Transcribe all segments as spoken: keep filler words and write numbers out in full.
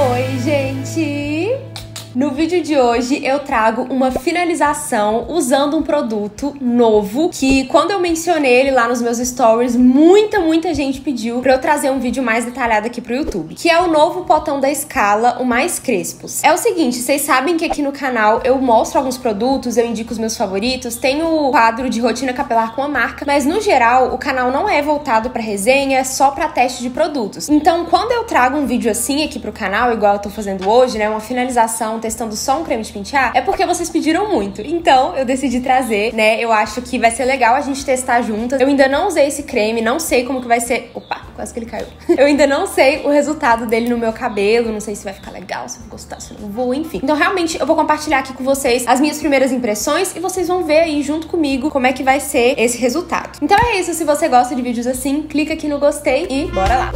Oi, gente! No vídeo de hoje eu trago uma finalização usando um produto novo que, quando eu mencionei ele lá nos meus stories, muita, muita gente pediu pra eu trazer um vídeo mais detalhado aqui pro YouTube, que é o novo potão da Scala, o Mais Crespos. É o seguinte, vocês sabem que aqui no canal eu mostro alguns produtos, eu indico os meus favoritos, tem o quadro de rotina capilar com a marca, mas no geral o canal não é voltado pra resenha, é só pra teste de produtos. Então, quando eu trago um vídeo assim aqui pro canal, igual eu tô fazendo hoje, né, uma finalização testando só um creme de pentear, é porque vocês pediram muito. Então, eu decidi trazer, né? Eu acho que vai ser legal a gente testar juntas. Eu ainda não usei esse creme, não sei como que vai ser... Opa, quase que ele caiu. Eu ainda não sei o resultado dele no meu cabelo, não sei se vai ficar legal, se eu vou gostar, se eu não vou, enfim. Então, realmente, eu vou compartilhar aqui com vocês as minhas primeiras impressões e vocês vão ver aí junto comigo como é que vai ser esse resultado. Então é isso, se você gosta de vídeos assim, clica aqui no gostei e bora lá!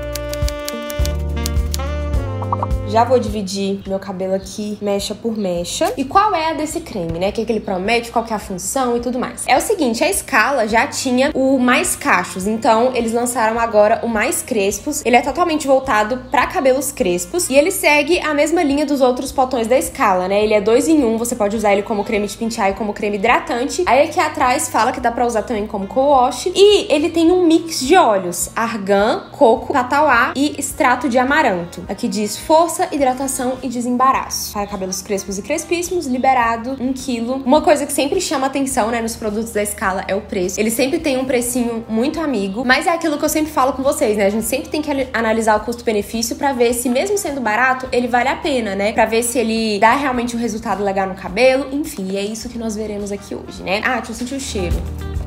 Já vou dividir meu cabelo aqui, mecha por mecha. E qual é a desse creme, né? O que, que ele promete, qual que é a função e tudo mais. É o seguinte, a Scala já tinha o Mais Cachos, então eles lançaram agora o Mais Crespos. Ele é totalmente voltado pra cabelos crespos e ele segue a mesma linha dos outros potões da Scala, né? Ele é dois em um, você pode usar ele como creme de pentear e como creme hidratante. Aí aqui atrás fala que dá pra usar também como co-wash. E ele tem um mix de óleos, argan, coco, tatauá e extrato de amaranto. Aqui diz força, hidratação e desembaraço. Para cabelos crespos e crespíssimos, liberado um quilo. Uma coisa que sempre chama atenção, né, nos produtos da Scala é o preço. Ele sempre tem um precinho muito amigo, mas é aquilo que eu sempre falo com vocês, né? A gente sempre tem que analisar o custo-benefício pra ver se, mesmo sendo barato, ele vale a pena, né? Pra ver se ele dá realmente um resultado legal no cabelo. Enfim, e é isso que nós veremos aqui hoje, né? Ah, deixa eu sentir o cheiro.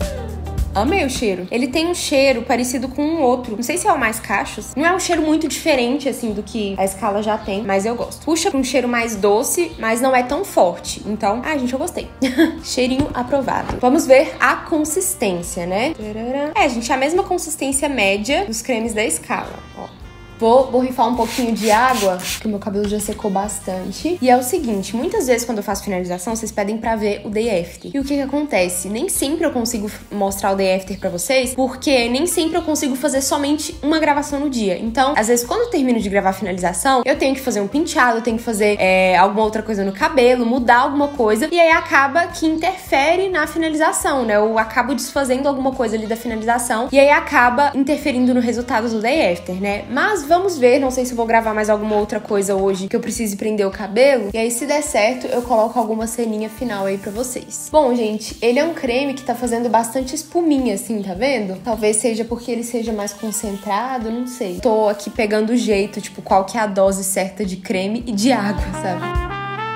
Amei o cheiro. Ele tem um cheiro parecido com um outro. Não sei se é o Mais Cachos. Não é um cheiro muito diferente, assim, do que a Scala já tem, mas eu gosto. Puxa pra um cheiro mais doce, mas não é tão forte. Então, ah, gente, eu gostei. Cheirinho aprovado. Vamos ver a consistência, né? É, gente, a mesma consistência média dos cremes da Scala, ó. Vou borrifar um pouquinho de água, porque o meu cabelo já secou bastante. E é o seguinte, muitas vezes quando eu faço finalização, vocês pedem pra ver o day after. E o que que acontece? Nem sempre eu consigo mostrar o day after pra vocês, porque nem sempre eu consigo fazer somente uma gravação no dia. Então, às vezes, quando eu termino de gravar a finalização, eu tenho que fazer um penteado, eu tenho que fazer é, alguma outra coisa no cabelo, mudar alguma coisa, e aí acaba que interfere na finalização, né? Eu acabo desfazendo alguma coisa ali da finalização, e aí acaba interferindo no resultado do day after, né? Mas vamos ver, não sei se eu vou gravar mais alguma outra coisa hoje que eu precise prender o cabelo. E aí, se der certo, eu coloco alguma ceninha final aí pra vocês. Bom, gente, ele é um creme que tá fazendo bastante espuminha, assim, tá vendo? Talvez seja porque ele seja mais concentrado, não sei. Tô aqui pegando o jeito, tipo, qual que é a dose certa de creme e de água, sabe?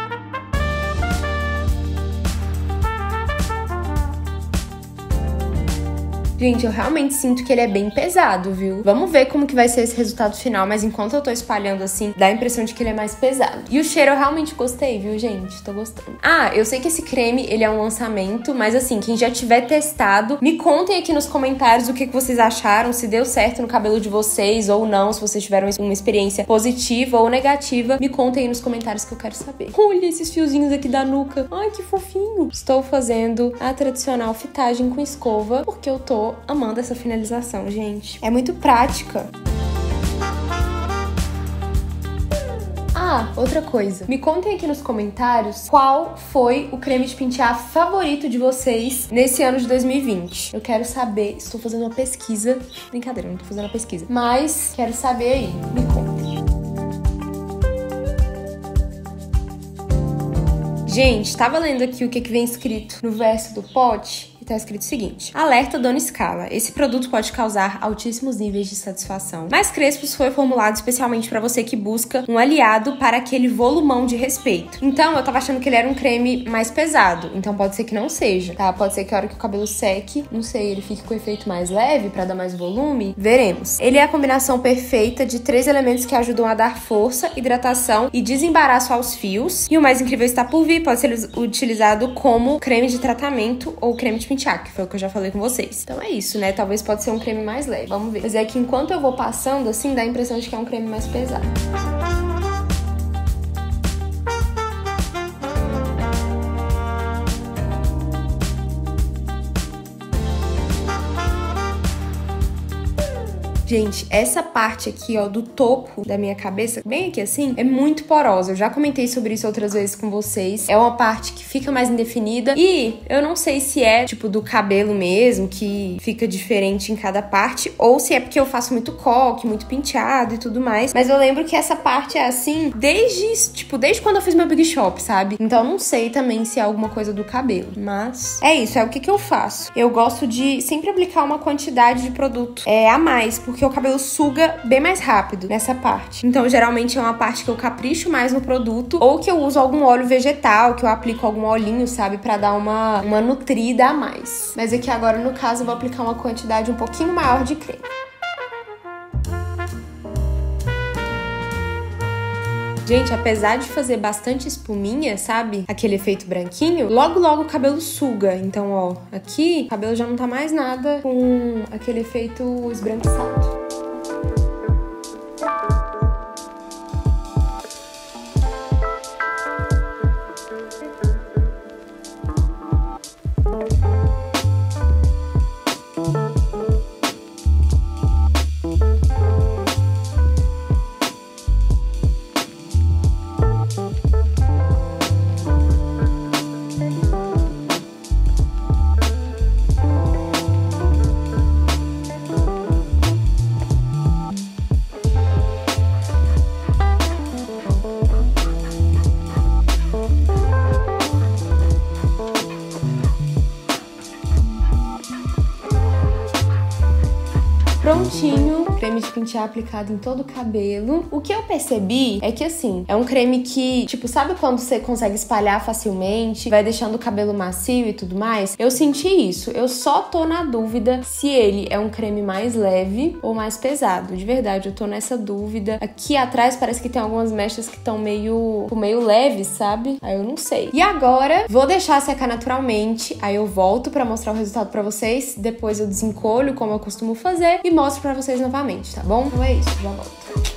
Gente, eu realmente sinto que ele é bem pesado, viu? Vamos ver como que vai ser esse resultado final, mas enquanto eu tô espalhando assim, dá a impressão de que ele é mais pesado. E o cheiro eu realmente gostei, viu, gente? Tô gostando. Ah, eu sei que esse creme, ele é um lançamento, mas assim, quem já tiver testado, me contem aqui nos comentários o que que vocês acharam, se deu certo no cabelo de vocês ou não, se vocês tiveram uma experiência positiva ou negativa, me contem aí nos comentários que eu quero saber. Olha esses fiozinhos aqui da nuca. Ai, que fofinho. Estou fazendo a tradicional fitagem com escova, porque eu tô amando essa finalização, gente. É muito prática. Ah, outra coisa. Me contem aqui nos comentários qual foi o creme de pentear favorito de vocês nesse ano de dois mil e vinte. Eu quero saber. Estou fazendo uma pesquisa. Brincadeira, não tô fazendo uma pesquisa. Mas quero saber aí. Me contem. Gente, tava lendo aqui o que, que vem escrito no verso do pote. E tá escrito o seguinte: alerta Dona Scala, esse produto pode causar altíssimos níveis de satisfação. Mais Crespos foi formulado especialmente pra você que busca um aliado para aquele volumão de respeito. Então, eu tava achando que ele era um creme mais pesado, então pode ser que não seja, tá? Pode ser que a hora que o cabelo seque, não sei, ele fique com efeito mais leve pra dar mais volume. Veremos. Ele é a combinação perfeita de três elementos que ajudam a dar força, hidratação e desembaraço aos fios. E o mais incrível está por vir, pode ser utilizado como creme de tratamento ou creme de pentear, que foi o que eu já falei com vocês. Então é isso, né? Talvez pode ser um creme mais leve. Vamos ver. Mas é que enquanto eu vou passando, assim, dá a impressão de que é um creme mais pesado. Gente, essa parte aqui, ó, do topo da minha cabeça, bem aqui assim, é muito porosa. Eu já comentei sobre isso outras vezes com vocês. É uma parte que fica mais indefinida e eu não sei se é, tipo, do cabelo mesmo, que fica diferente em cada parte, ou se é porque eu faço muito coque, muito penteado e tudo mais. Mas eu lembro que essa parte é assim desde, tipo, desde quando eu fiz meu Big Shop, sabe? Então não sei também se é alguma coisa do cabelo. Mas é isso, é o que que eu faço. Eu gosto de sempre aplicar uma quantidade de produto é, a mais, porque o cabelo suga bem mais rápido nessa parte. Então geralmente é uma parte que eu capricho mais no produto, ou que eu uso algum óleo vegetal, que eu aplico algum olhinho, sabe? Pra dar uma, uma nutrida a mais. Mas aqui agora, no caso, eu vou aplicar uma quantidade um pouquinho maior de creme. Gente, apesar de fazer bastante espuminha, sabe? Aquele efeito branquinho, logo logo o cabelo suga. Então, ó, aqui o cabelo já não tá mais nada com aquele efeito esbranquiçado. Prontinho, creme de pentear aplicado em todo o cabelo. O que eu percebi é que, assim, é um creme que, tipo, sabe quando você consegue espalhar facilmente, vai deixando o cabelo macio e tudo mais? Eu senti isso. Eu só tô na dúvida se ele é um creme mais leve ou mais pesado. De verdade, eu tô nessa dúvida. Aqui atrás parece que tem algumas mechas que estão meio, meio leves, sabe? Aí eu não sei. E agora, vou deixar secar naturalmente. Aí eu volto pra mostrar o resultado pra vocês. Depois eu desencolho, como eu costumo fazer, e mostro pra vocês novamente, tá bom? Então é isso, já volto.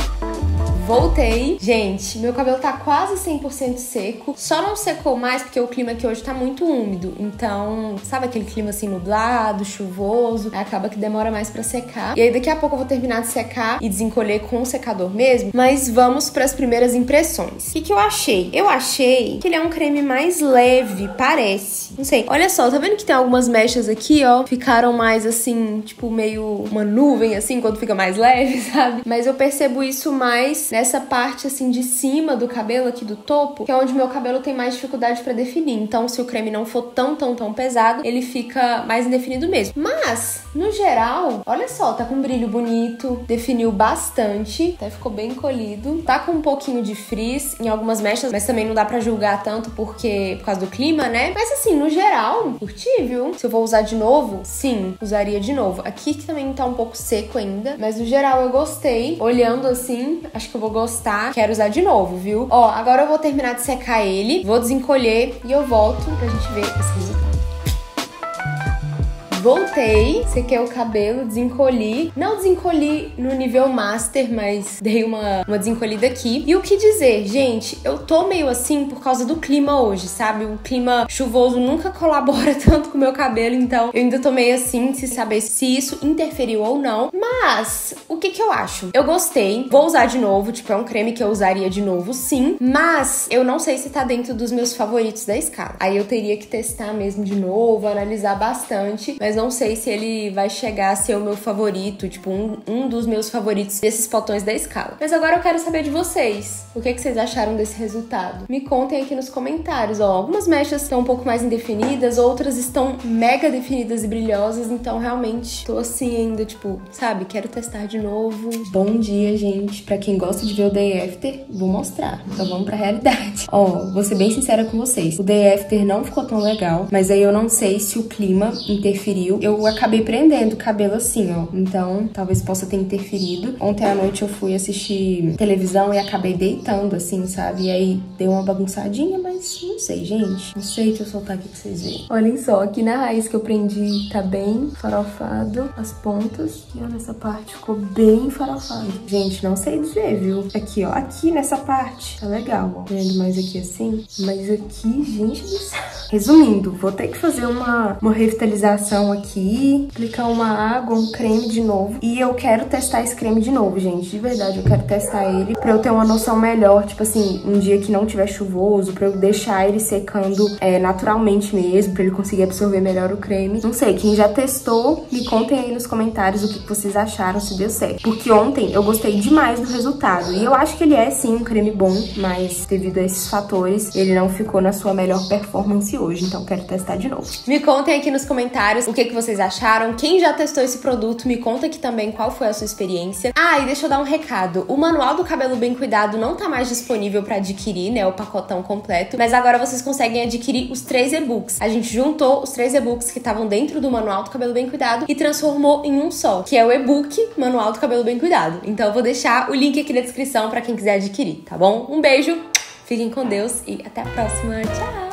Voltei. Gente, meu cabelo tá quase cem por cento seco. Só não secou mais porque o clima aqui hoje tá muito úmido. Então, sabe aquele clima assim nublado, chuvoso? Acaba que demora mais pra secar. E aí daqui a pouco eu vou terminar de secar e desencolher com o secador mesmo. Mas vamos pras primeiras impressões. O que que eu achei? Eu achei que ele é um creme mais leve, parece. Não sei. Olha só, tá vendo que tem algumas mechas aqui, ó? Ficaram mais assim, tipo meio uma nuvem assim, quando fica mais leve, sabe? Mas eu percebo isso mais nessa parte assim de cima do cabelo, aqui do topo, que é onde meu cabelo tem mais dificuldade pra definir. Então, se o creme não for tão, tão, tão pesado, ele fica mais indefinido mesmo. Mas, no geral, olha só, tá com um brilho bonito, definiu bastante, até ficou bem encolhido. Tá com um pouquinho de frizz em algumas mechas, mas também não dá pra julgar tanto porque por causa do clima, né? Mas assim, no geral, curti, viu? Se eu vou usar de novo, sim, usaria de novo. Aqui que também tá um pouco seco ainda, mas no geral eu gostei. Olhando assim, acho que eu vou gostar, quero usar de novo, viu? Ó, agora eu vou terminar de secar ele, vou desencolher e eu volto pra gente ver esse resultado. Voltei, sequei o cabelo, desencolhi. Não desencolhi no nível master, mas dei uma, uma desencolhida aqui. E o que dizer, gente, eu tô meio assim por causa do clima hoje, sabe? O clima chuvoso nunca colabora tanto com o meu cabelo, então eu ainda tô meio assim, sem saber se isso interferiu ou não. Mas, o que que eu acho? Eu gostei, vou usar de novo, tipo, é um creme que eu usaria de novo, sim. Mas, eu não sei se tá dentro dos meus favoritos da escala. Aí eu teria que testar mesmo de novo, analisar bastante, mas não sei se ele vai chegar a ser o meu favorito, tipo, um, um dos meus favoritos desses potões da escala. Mas agora eu quero saber de vocês. O que, que vocês acharam desse resultado? Me contem aqui nos comentários, ó. Algumas mechas estão um pouco mais indefinidas, outras estão mega definidas e brilhosas, então realmente tô assim ainda, tipo, sabe? Quero testar de novo. Bom dia, gente. Pra quem gosta de ver o Day After, vou mostrar. Então vamos pra realidade. Ó, vou ser bem sincera com vocês. O Day After não ficou tão legal, mas aí eu não sei se o clima interferiu. Eu acabei prendendo o cabelo assim, ó. Então, talvez possa ter interferido. Ontem à noite eu fui assistir televisão e acabei deitando, assim, sabe? E aí deu uma bagunçadinha, mas não sei, gente. Não sei, deixa eu soltar aqui pra vocês verem. Olhem só, aqui na raiz que eu prendi tá bem farofado as pontas. E olha, essa parte ficou bem farofada. Gente, não sei dizer, viu? Aqui, ó. Aqui nessa parte tá legal, ó. Vendo mais aqui assim. Mas aqui, gente do céu. Resumindo, vou ter que fazer uma, uma revitalização mão aqui, aplicar uma água, um creme de novo. E eu quero testar esse creme de novo, gente. De verdade, eu quero testar ele pra eu ter uma noção melhor. Tipo assim, um dia que não tiver chuvoso, pra eu deixar ele secando é, naturalmente mesmo, pra ele conseguir absorver melhor o creme. Não sei, quem já testou, me contem aí nos comentários o que vocês acharam, se deu certo. Porque ontem eu gostei demais do resultado. E eu acho que ele é, sim, um creme bom, mas devido a esses fatores, ele não ficou na sua melhor performance hoje. Então, quero testar de novo. Me contem aqui nos comentários o que, que vocês acharam. Quem já testou esse produto, me conta aqui também qual foi a sua experiência. Ah, e deixa eu dar um recado. O Manual do Cabelo Bem Cuidado não tá mais disponível pra adquirir, né? O pacotão completo. Mas agora vocês conseguem adquirir os três e-books. A gente juntou os três e-books que estavam dentro do Manual do Cabelo Bem Cuidado e transformou em um só, que é o e-book Manual do Cabelo Bem Cuidado. Então eu vou deixar o link aqui na descrição pra quem quiser adquirir, tá bom? Um beijo, fiquem com Deus e até a próxima. Tchau!